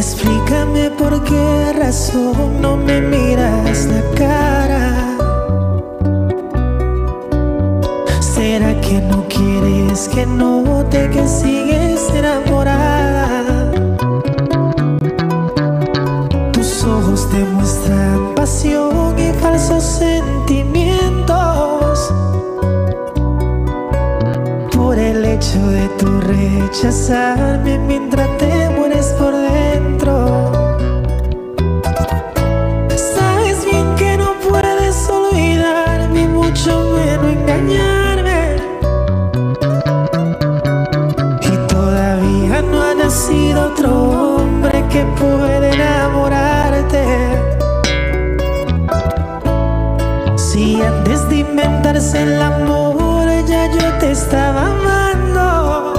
Explícame por qué razón no me miras la cara. ¿Será que no quieres que note que sigues enamorada? Tus ojos demuestran pasión y falsos sentimientos. Por el hecho de tu rechazarme mientras te mueres por dentro. Sabes bien que no puedes olvidarme y mucho menos engañarme. Y todavía no ha nacido otro hombre que pueda enamorarte. Si antes de inventarse el amor ya yo te estaba amando.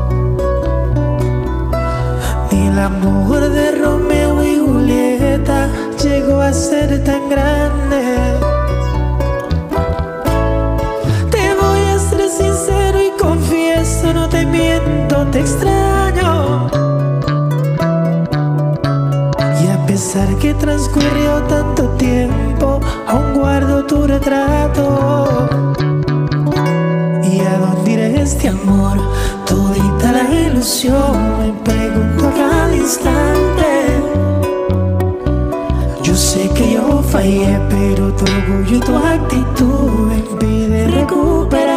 Ni el amor de Romeo y Julieta llegó a ser tan grande. Te voy a ser sincero y confieso, no te miento, te extraño. Y a pesar que transcurrió tanto tiempo, aún guardo tu retrato. ¿Y a dónde irá este amor? Todita la ilusión, me pregunto a cada instante. Yo sé que yo fallé, pero tu orgullo y tu actitud me impide recuperar.